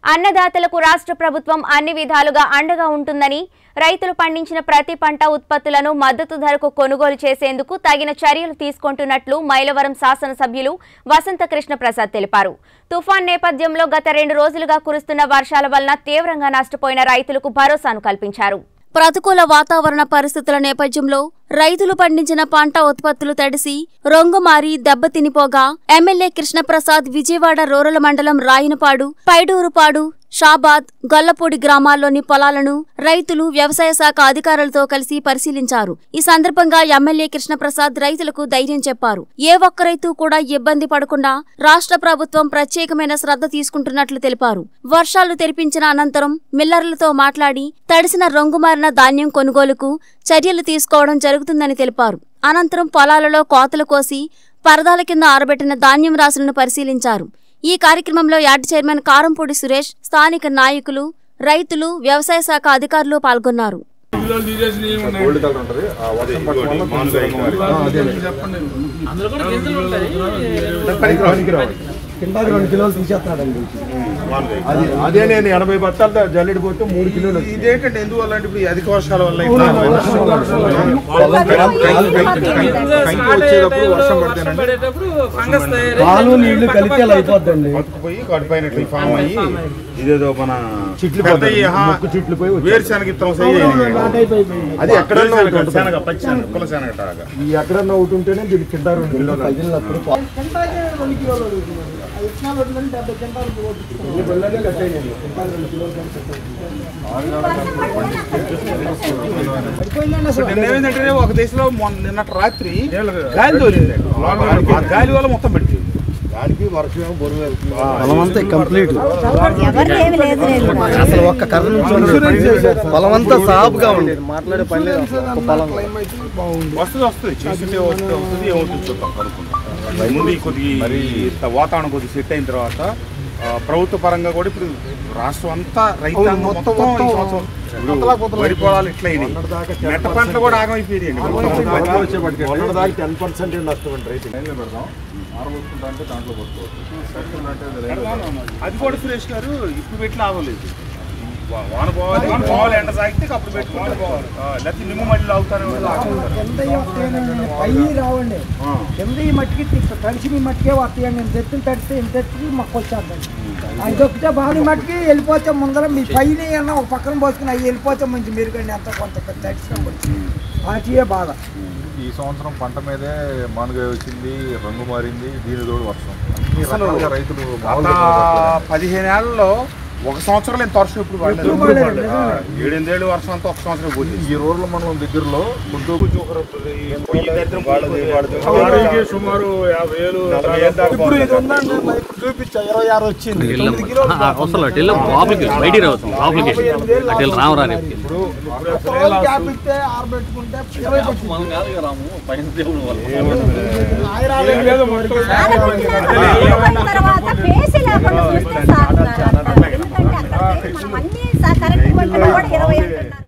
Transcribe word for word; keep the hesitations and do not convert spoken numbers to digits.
అన్నదాతలకు రాష్ట్ర ప్రభుత్వం అన్ని విధాలుగా అండగా ఉంటుందని, రైతులు పండించిన ప్రతి పంట ఉత్పత్తులను మద్దతు ధరకు కొనుగోలు చేసేందుకు తగిన చర్యలు తీసుకుంటున్నట్లు మైలవరం శాసనసభ్యులు వసంత కృష్ణ ప్రసాద్ తెలిపారు. తుఫాన్ నేపథ్యంలో గత రెండు రోజులుగా కురుస్తున్న వర్షాల వలన తీవ్రంగా నష్టపోయిన రైతులకు భరోసాను కల్పించారు. ప్రతికూల వాతావరణ పరిస్థితుల నేపథ్యంలో రైతులు పండించిన పంట ఉత్పత్తులు తడిసి రొంగుమారి దెబ్బతినిపోగా ఎమ్మెల్యే కృష్ణప్రసాద్ విజయవాడ రూరల్ మండలం రాయనపాడు, పైడూరుపాడు, షాబాద్, గొల్లపూడి గ్రామాల్లోని పొలాలను రైతులు వ్యవసాయ శాఖ అధికారులతో కలిసి పరిశీలించారు. ఈ సందర్భంగా ఎమ్మెల్యే కృష్ణప్రసాద్ రైతులకు ధైర్యం చెప్పారు. ఏ ఒక్క రైతు కూడా ఇబ్బంది పడకుండా రాష్ట్ర ప్రభుత్వం ప్రత్యేకమైన శ్రద్ధ తీసుకుంటున్నట్లు తెలిపారు. వర్షాలు తెరిపించిన అనంతరం మిల్లర్లతో మాట్లాడి తడిసిన రొంగుమారిన ధాన్యం కొనుగోలుకు చర్యలు తీసుకోవడం జరుగుతుందని తెలిపారు. అనంతరం పొలాలలో కోతలు కోసి పరదాల కింద ఆరబెట్టిన ధాన్యం రాశులను పరిశీలించారు. ఈ కార్యక్రమంలో యార్డ్ చైర్మన్ కారంపూడి సురేష్, స్థానిక నాయకులు, రైతులు, వ్యవసాయ శాఖ అధికారులు పాల్గొన్నారు. రెండు కిలోలు తీసేస్తున్నాడండి. అది అదే నేను ఎనభై బత్తాలతో జల్లెడి పోతే మూడు కిలోలు. ఇదేంటంటే ఎందువల్ల అంటే ఇప్పుడు అధిక వర్షాల వల్ల వచ్చేటప్పుడు వర్షం పడితేనండి పాలు నీళ్లు కలిపి అలా అయిపోద్దండి. పోయి కడిపోయినట్లు ఫామ్ అయ్యి ఇదేదో మన చిట్లు ముక్కు చిట్లు పోయి వేరుశనగ ఇత్తనం అది ఎక్కడన్నా శనగ పచ్చి కుల శనగ ఈ ఎక్కడన్నా ఒకటి ఉంటేనే దీనికి కింద రెండు కిలోలు పగిలినప్పుడు ఏమైందంటే ఒక దేశంలో నిన్నటి రాత్రి గాలి తోలింది. గాలి వల్ల మొత్తం పెట్టి గాలికి వర్షం పొలమంతా కంప్లీట్ అసలు ఒక్క కర్ర నుంచి పొలమంతా సాఫ్గా ఉంది. మాట్లాడే పని లేదు. వస్తుంది వస్తుంది చేసిందే వస్తుంది వస్తుంది ఏమవుతుంది చూద్దాం కనుక్కుంటాం. ముందు కొద్దిగా వాతావరణం కొద్దిగా సెట్ అయిన తర్వాత ప్రభుత్వ పరంగా కూడా ఇప్పుడు రాష్ట్రం అంతా రైతాంగం మొత్తం వరి పొలాలు ఇట్లా అయినాయి. మెట్ట పంటలు కూడా ఆగమైపోయాయండి. టెన్ పర్సెంట్ నష్టం అండి రైతు పెడదాం ఆరబోసుకుంటా అంటే దాంట్లో అది కూడా సురేష్ గారు ఇప్పుడు పెట్టి లాభం లేదు. వాన పోవాలి పోవాలి ఎండ సాగితే అప్పుడు పెట్టుకోవాలి పోవాలి లేకపోతే నిమ్మ మళ్ళీ అవుతారు రావండి. కింద ఈ మట్టికి తడిసి మీ మట్టికే వస్తాయండి. నేను తెచ్చిన తడిస్తే ఇంత తెచ్చి మాకు వచ్చేద్దండి. అది దొక్కితే బాగా మట్టికి వెళ్ళిపోతే ముందర మీ పైన అన్న ఒక పక్కన పోసుకుని అవి వెళ్ళిపోతే మంచి మెరుగండి. అంత కొంత తడిసిన వాటియే బాధ. ఈ సంవత్సరం పంట మీదే మానుగా వచ్చింది, రంగు మారింది, దీని తోడు వర్షం. రైతులు పదిహేను ఏళ్లలో ఒక సంవత్సరం నేను తరచు ఇప్పుడు ఏడెనిమిదేళ్ళు వర్షం అంతా ఒక సంవత్సరం పోయింది. ఈ రోజుల మండలం దగ్గరలో సుమారు యాభై వేలు చూపించా ఇరవై ఆరు వచ్చింది. మనం అన్ని కరెక్ట్ ఇరవై